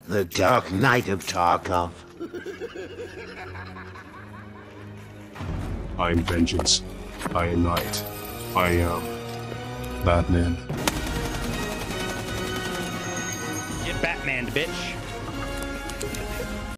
The Dark Knight of Tarkov. I am vengeance. I am night. I am Batman. Get Batman, bitch.